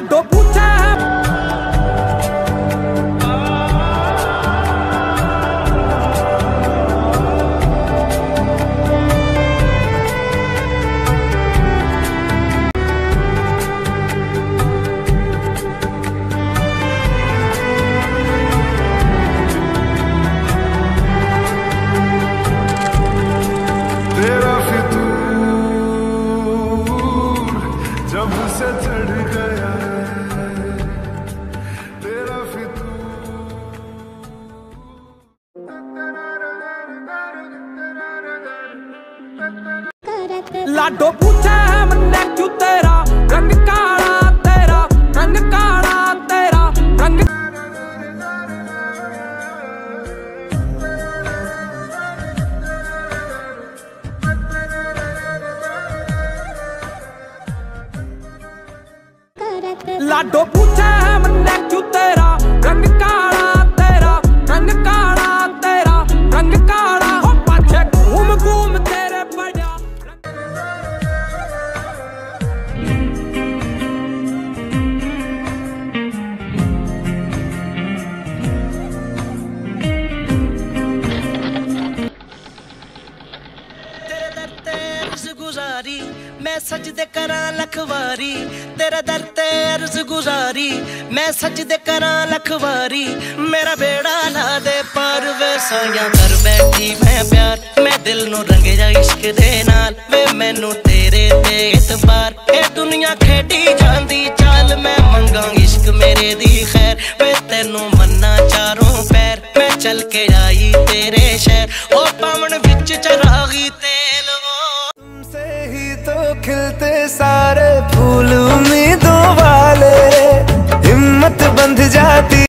लाडो पूछे तेरा फितूर जब से चढ़ गया है, तेरा लाडो पूछे मन्ने क्यों तेरा रंग काला, तेरा रंग काला, तेरा रंग लाडो पूछे मन्ने क्यों तेरा रंग काला, तेरा रंग काला, तेरा रंग काला। हो पाछे घूम घूम तेरे पड़ा गुजारी मैं सजदे करा लखवारी, तेरा दर ते अर्ज गुजारी मैं सजदे करा लखवारी। मेरा बेड़ा ला दे पार वे सोया कर बैठी मैं प्यार, मैं दिल नू रंगे जा इश्क दे नाल वे मैनू तेरे ते इतबार। ए दुनिया खेडी जांदी चाल मैं मंगा इश्क मेरे दी खैर, वे तेनू मन्ना चारों पैर मैं चल के आई तेरे शहर। ओ पावन विच चरागी तेल वो तुमसे ही तो खिलते सारे फूल उम्मीदों वाले, हिम्मत बंध जाती